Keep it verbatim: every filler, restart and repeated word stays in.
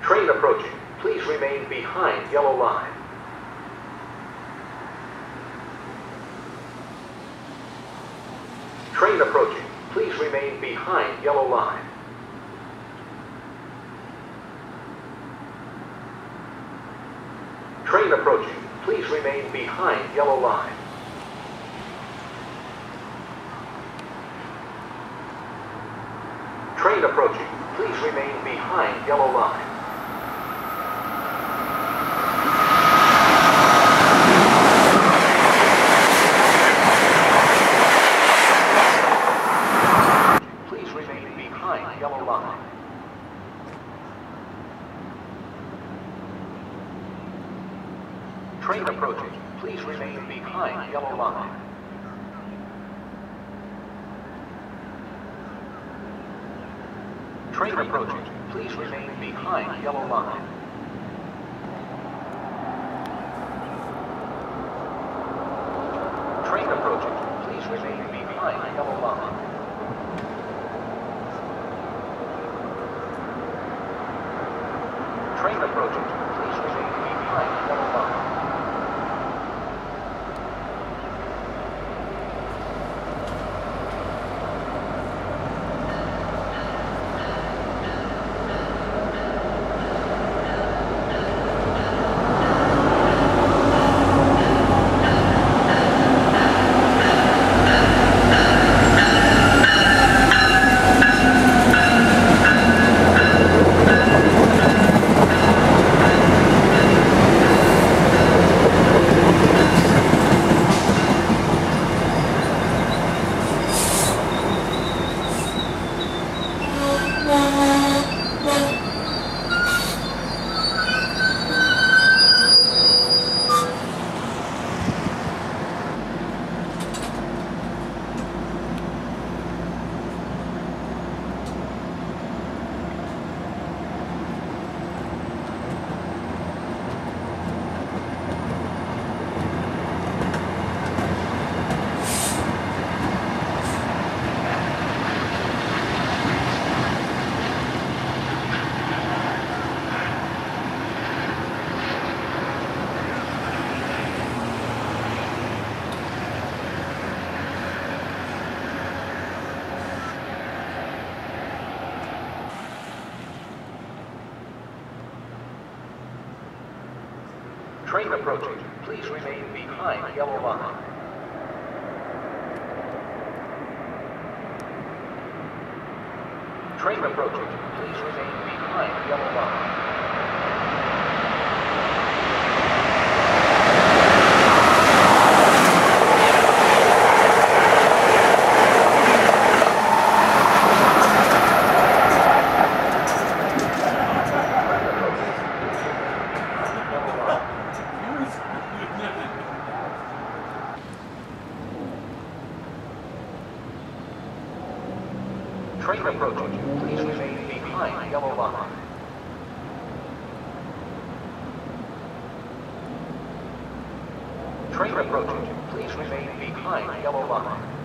Train approaching. Please remain behind yellow line. Train approaching. Please remain behind yellow line. Train approaching. Please remain behind yellow line. Train approaching. Please remain behind yellow line. Please remain behind yellow line. Train approaching. Please remain behind yellow line. Train approaching. Please remain behind yellow line. Train approaching. Please remain behind yellow line. Train approaching. Please remain behind yellow line. Train approaching. Please remain behind yellow line. Train approaching. Please remain behind yellow line. Train approaching. Please remain behind yellow line. Train approaching. Please remain behind yellow line.